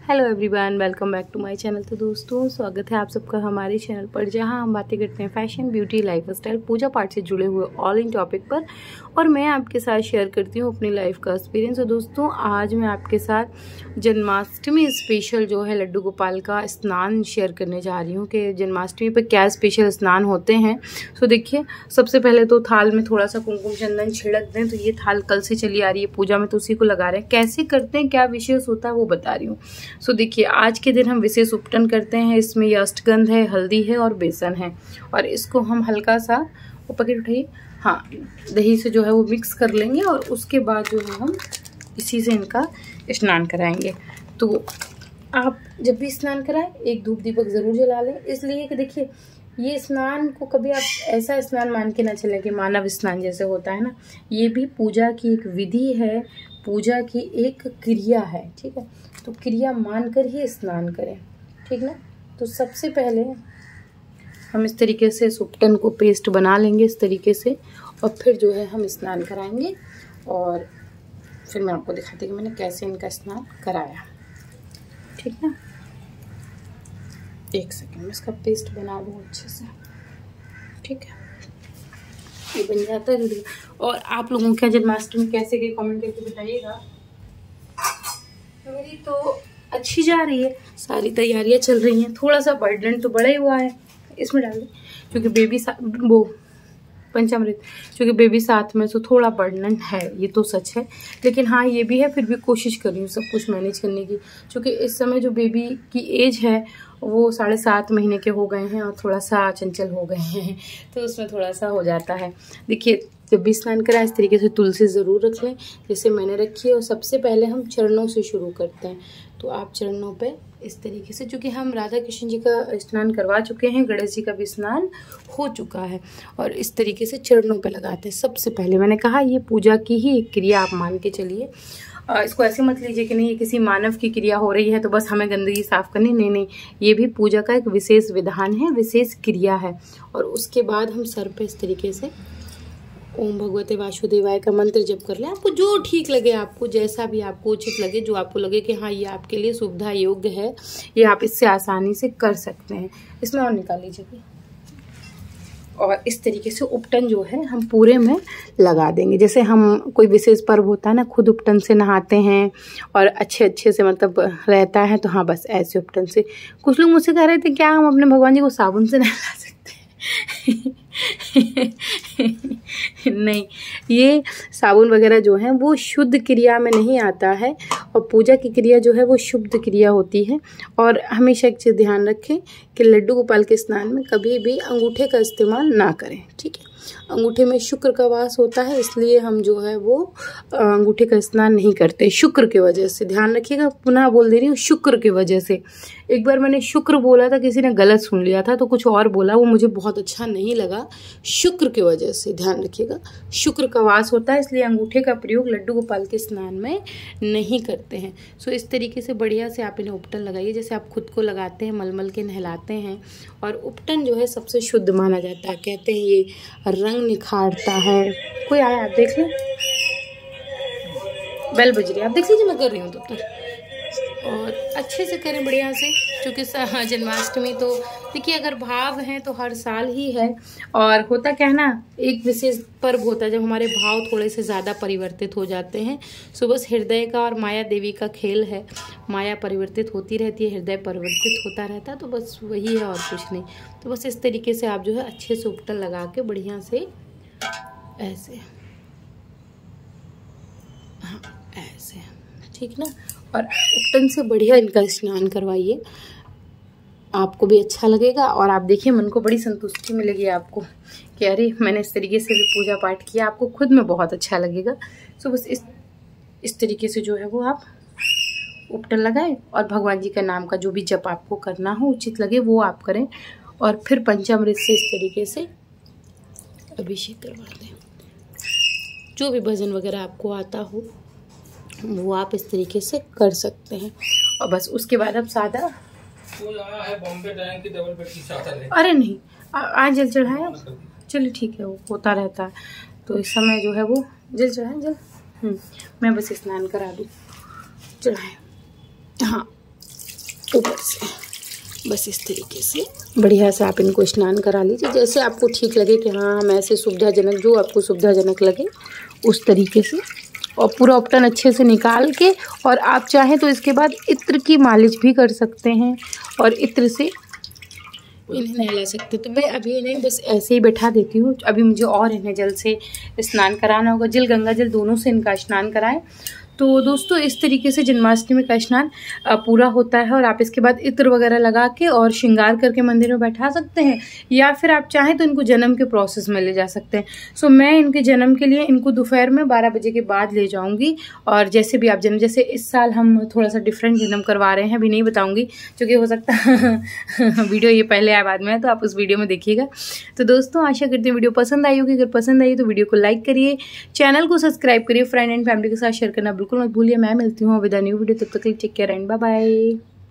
Hello everyone, welcome back to my channel. तो दोस्तों, स्वागत है आप सबका हमारे चैनल पर, जहां हम बातें करते हैं फैशन, ब्यूटी, लाइफस्टाइल, पूजा पाठ से जुड़े हुए ऑल इन टॉपिक पर। और मैं आपके साथ शेयर करती हूं अपनी लाइफ का एक्सपीरियंस। और दोस्तों, आज मैं आपके साथ जन्माष्टमी स्पेशल जो है लड्डू गोपाल का स्नान शेयर करने जा रही हूँ कि जन्माष्टमी पर क्या स्पेशल स्नान होते हैं। सो देखिए, सबसे पहले तो थाल में थोड़ा सा कुमकुम चंदन छिड़क दें। तो ये थाल कल से चली आ रही है पूजा में, तो उसी को लगा रहे हैं। कैसे करते हैं, क्या विशेष होता है, वो बता रही हूँ। सो देखिए, आज के दिन हम विशेष उपटन करते हैं। इसमें ये अष्टगंध है, हल्दी है और बेसन है। और इसको हम हल्का सा, वो पैकेट उठाइए, हाँ, दही से जो है वो मिक्स कर लेंगे। और उसके बाद जो है हम इसी से इनका स्नान कराएंगे। तो आप जब भी स्नान कराएं, एक धूप दीपक ज़रूर जला लें। इसलिए कि देखिए, ये स्नान को कभी आप ऐसा स्नान मान के ना चलें कि मानव स्नान जैसे होता है ना। ये भी पूजा की एक विधि है, पूजा की एक क्रिया है, ठीक है। तो क्रिया मानकर ही स्नान करें, ठीक ना। तो सबसे पहले हम इस तरीके से उपटन को पेस्ट बना लेंगे इस तरीके से, और फिर जो है हम स्नान कराएंगे। और फिर मैं आपको दिखाती हूँ कि मैंने कैसे इनका स्नान कराया, ठीक ना। एक सेकंड में इसका पेस्ट बना लूँ अच्छे से, ठीक है। ये बन जाता है जल्दी। और आप लोगों के जन्माष्टमी कैसे गई कमेंट करके बताइएगा। मेरी तो अच्छी जा रही है, सारी तैयारियां चल रही हैं। थोड़ा सा बर्डन तो बड़ा ही हुआ है, इसमें डाल दें क्योंकि बेबी वो पंचामृत, क्योंकि बेबी साथ में, तो थोड़ा बर्डन है, ये तो सच है। लेकिन हाँ, ये भी है, फिर भी कोशिश कर रही हूँ सब कुछ मैनेज करने की। क्योंकि इस समय जो बेबी की एज है वो 7.5 महीने के हो गए हैं और थोड़ा सा चंचल हो गए हैं, तो उसमें थोड़ा सा हो जाता है। देखिए, जब भी स्नान कराएं इस तरीके से तुलसी ज़रूर रख लें जैसे मैंने रखी है। और सबसे पहले हम चरणों से शुरू करते हैं। तो आप चरणों पे इस तरीके से, क्योंकि हम राधा कृष्ण जी का स्नान करवा चुके हैं, गणेश जी का भी स्नान हो चुका है, और इस तरीके से चरणों पे लगाते हैं। सबसे पहले मैंने कहा, ये पूजा की ही एक क्रिया आप मान के चलिए। इसको ऐसे मत लीजिए कि नहीं ये किसी मानव की क्रिया हो रही है तो बस हमें गंदगी साफ करनी। नहीं नहीं, ये भी पूजा का एक विशेष विधान है, विशेष क्रिया है। और उसके बाद हम सर पे इस तरीके से ओम भगवते वासुदेवाय का मंत्र जप कर ले। आपको जो ठीक लगे, आपको जैसा भी आपको उचित लगे, जो आपको लगे कि हाँ ये आपके लिए सुविधा योग्य है, ये आप इससे आसानी से कर सकते हैं। इसमें और निकाल लीजिए। और इस तरीके से उपटन जो है हम पूरे में लगा देंगे। जैसे हम कोई विशेष पर्व होता है ना, खुद उपटन से नहाते हैं और अच्छे से मतलब रहता है, तो हाँ बस ऐसे उपटन से। कुछ लोग मुझसे कह रहे थे क्या हम अपने भगवान जी को साबुन से नहला सकते हैं? नहीं, ये साबुन वगैरह जो है वो शुद्ध क्रिया में नहीं आता है, और पूजा की क्रिया जो है वो शुद्ध क्रिया होती है। और हमेशा एक चीज़ ध्यान रखें कि लड्डू गोपाल के स्नान में कभी भी अंगूठे का इस्तेमाल ना करें, ठीक है। अंगूठे में शुक्र का वास होता है, इसलिए हम जो है वो अंगूठे का स्नान नहीं करते, शुक्र की वजह से। ध्यान रखिएगा, पुनः बोल दे रही हूँ, शुक्र की वजह से। एक बार मैंने शुक्र बोला था, किसी ने गलत सुन लिया था, तो कुछ और बोला, वो मुझे बहुत अच्छा नहीं लगा। शुक्र की वजह से ध्यान रखिएगा, शुक्र का वास होता है, इसलिए अंगूठे का प्रयोग लड्डू गोपाल के स्नान में नहीं करते हैं। सो इस तरीके से बढ़िया से आप इन्हें उपटन लगाइए, जैसे आप खुद को लगाते हैं, मलमल के नहलाते हैं। और उपटन जो है सबसे शुद्ध माना जाता है, कहते हैं ये रंग निखारता है। कोई आया, आप देख लें, बेल बज रही है, आप देख लीजिए, मैं कर रही हूँ तब तक। और अच्छे से करें बढ़िया से, क्योंकि जन्माष्टमी तो देखिए, अगर भाव हैं तो हर साल ही है। और होता क्या है ना, एक विशेष पर्व होता है जब हमारे भाव थोड़े से ज़्यादा परिवर्तित हो जाते हैं। सो बस हृदय का और माया देवी का खेल है, माया परिवर्तित होती रहती है, हृदय परिवर्तित होता रहता है, तो बस वही है और कुछ नहीं। तो बस इस तरीके से आप जो है अच्छे से उपटन लगा के बढ़िया से ऐसे, हाँ ऐसे, ठीक ना। और उपटन से बढ़िया इनका स्नान करवाइए, आपको भी अच्छा लगेगा। और आप देखिए, मन को बड़ी संतुष्टि मिलेगी आपको कि अरे मैंने इस तरीके से भी पूजा पाठ किया, आपको खुद में बहुत अच्छा लगेगा। सो बस इस तरीके से जो है वो आप उपटन लगाएं, और भगवान जी का नाम का जो भी जप आपको करना हो, उचित लगे, वो आप करें। और फिर पंचामृत से इस तरीके से अभिषेक करवा दें। जो भी भजन वगैरह आपको आता हो वो आप इस तरीके से कर सकते हैं। और बस उसके बाद आप सादा, है बॉम्बे डाइंग की डबल बेड की चादर है। अरे नहीं, आज जल चढ़ाया, चलिए ठीक है, वो होता रहता है। तो इस समय जो है वो जल चढ़ाएं, जल मैं बस स्नान करा दूँ, चढ़ाएं, हाँ ऊपर से बस इस तरीके से बढ़िया से आप इनको स्नान करा लीजिए, जैसे आपको ठीक लगे कि हाँ हम ऐसे सुविधाजनक, जो आपको सुविधाजनक लगे उस तरीके से। और पूरा उपटन अच्छे से निकाल के, और आप चाहें तो इसके बाद इत्र की मालिश भी कर सकते हैं और इत्र से इन्हें नहला सकते हैं। तो मैं अभी इन्हें बस ऐसे ही बैठा देती हूँ। अभी मुझे और इन्हें जल से स्नान कराना होगा, जल गंगा जल दोनों से इनका स्नान कराएं। तो दोस्तों इस तरीके से जन्माष्टमी का स्नान पूरा होता है। और आप इसके बाद इत्र वगैरह लगा के और श्रृंगार करके मंदिर में बैठा सकते हैं, या फिर आप चाहें तो इनको जन्म के प्रोसेस में ले जा सकते हैं। सो मैं इनके जन्म के लिए इनको दोपहर में 12 बजे के बाद ले जाऊंगी। और जैसे भी आप जन्म, जैसे इस साल हम थोड़ा सा डिफरेंट जन्म करवा रहे हैं, अभी नहीं बताऊंगी क्योंकि हो सकता है वीडियो ये पहले आया बाद में, तो आप उस वीडियो में देखिएगा। तो दोस्तों आशा करती हूँ वीडियो पसंद आई होगी। अगर पसंद आई तो वीडियो को लाइक करिए, चैनल को सब्सक्राइब करिए, फ्रेंड एंड फैमिली के साथ शेयर करना बिल्कुल मत भूलिए। मैं मिलती हूँ विद अ न्यू वीडियो, तब तक के लिए take care and bye bye.